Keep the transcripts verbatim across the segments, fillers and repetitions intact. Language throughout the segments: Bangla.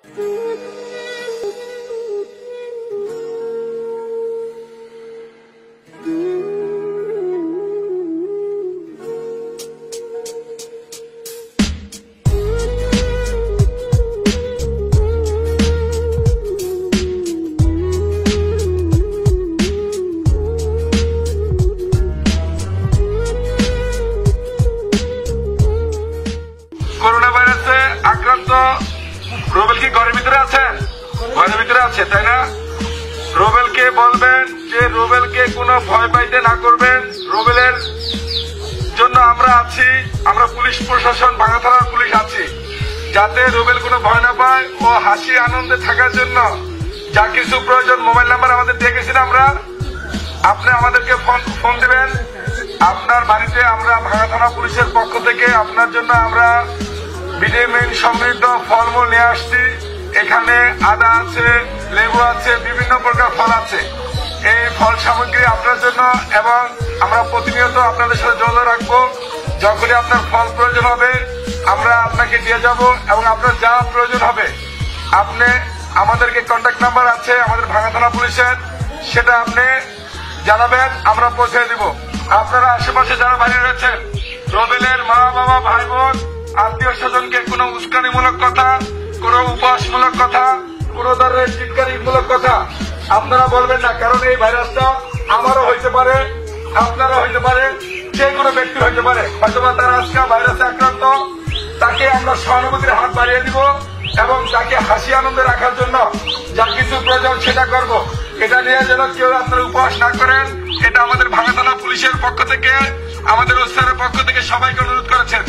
করোনা ভাইরাসে আক্রান্ত রুবেল কি ঘরের ভিতরে আছে? ঘরের ভিতরে আছে, তাই না? রুবেলকে বলবেন যে রুবেলকে কোনো ভয় পাইতে না করবেন। রুবেলের জন্য আমরা আছি, আমরা পুলিশ প্রশাসন ভাঙা থানার পুলিশ আছি, যাতে রুবেল কোনো ভয় না পায় ও হাসি আনন্দে থাকার জন্য যা কিছু প্রয়োজন মোবাইল নাম্বার আমাদের দিয়ে গেছেন আমরা, আপনি আমাদেরকে ফোন ফোন দেবেন। আপনার বাড়িতে আমরা ভাঙা থানা পুলিশের পক্ষ থেকে আপনার জন্য আমরা ভিটামিন সমৃদ্ধ ফলমূল নিয়ে আসছি। এখানে আদা আছে, লেবু আছে, বিভিন্ন প্রকার ফল আছে। এই ফল সামগ্রী আপনার জন্য, এবং আমরা প্রতিনিয়ত আপনাদের সাথে যোগাযোগ রাখবো। যখনই আপনার ফল প্রয়োজন হবে আমরা আপনাকে দিয়ে যাব, এবং আপনার যা প্রয়োজন হবে আপনি আমাদেরকে কন্ট্যাক্ট নাম্বার আছে আমাদের ভাঙা থানা পুলিশের, সেটা আপনি জানাবেন, আমরা পৌঁছে দিব। আপনারা আশেপাশে যারা বাইরে রয়েছেন, রুবেলের মা বাবা ভাই বোন আত্মীয় স্বজনকে কোনো উস্কানিমূলক কথা, কোনো উপহাসমূলক কথা, কোনো ধরনের চিৎকারিমূলক কথা আপনারা বলবেন না। কারণ এই ভাইরাসটা আমারও হইতে পারে, আপনারও হইতে পারে, যে কোনো ব্যক্তি হইতে পারে। হয়তোবা তারা আজকে ভাইরাসে আক্রান্ত, তাকে আমরা সহানুভূতির হাত বাড়িয়ে দিব এবং তাকে হাসি আনন্দে রাখার জন্য যা কিছু প্রয়োজন সেটা করব। এটা নিয়ে যেন কেউ আপনারা উপহাস না করেন, এটা আমাদের ভাঙা থানা পুলিশের পক্ষ থেকে, আমাদের ওস্তাদের পক্ষ থেকে সবাইকে অনুরোধ করেছেন।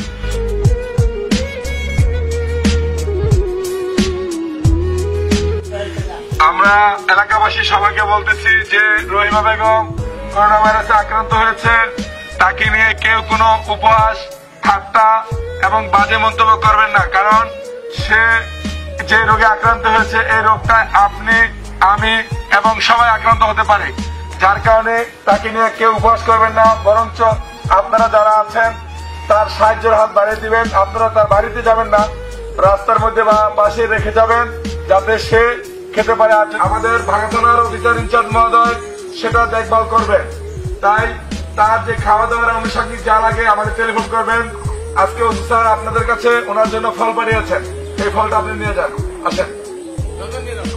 আমরা এলাকাবাসী সবাইকে বলতেছি যে রহিমা বেগম করোনা ভাইরাসে আক্রান্ত হয়েছে, তাকে নিয়ে কেউ কোনো উপহাস, ঠাট্টা এবং বাজে মন্তব্য করবেন না। কারণ সে যে রোগে আক্রান্ত হয়েছে, এই রোগটায় আপনি, আমি এবং সবাই আক্রান্ত হতে পারে। যার কারণে তাকে নিয়ে কেউ উপহাস করবেন না, বরঞ্চ আপনারা যারা আছেন তার সাহায্যের হাত বাড়িয়ে দিবেন। আপনারা তার বাড়িতে যাবেন না, রাস্তার মধ্যে বা পাশে রেখে যাবেন, যাতে সে খেতে পারে। আমাদের ভাঙা থানার অফিসার ইনচার্জ মহোদয় সেটা দেখভাল করবেন। তাই তার যে খাওয়া দাওয়ার অনুষঙ্গিক যা লাগে আমাদের টেলিফোন করবেন। আজকে অফিসার আপনাদের কাছে ওনার জন্য ফল পাঠিয়েছেন, এই ফলটা আপনি নিয়ে যান, আসেন।